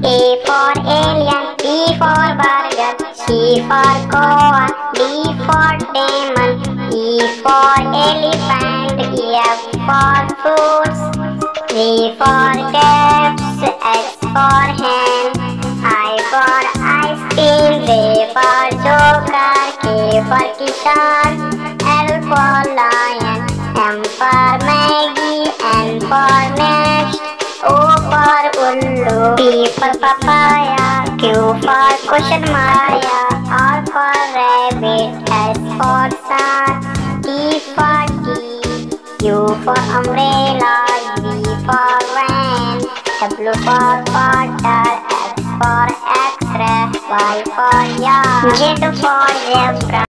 A for alien, B for burger, C for coa, D for demon, E for elephant, F for fruits, G for grapes, H for hen, I for ice cream, J for joker, K for kishan, L for lion, M for Maggie, N for nest, O for ullu, P for papaya, Q for question Maya, R for rabbit, S for sun, T for tea, U for umbrella, V for van, W for water, X for X-ray, Y for yak, Z for zebra.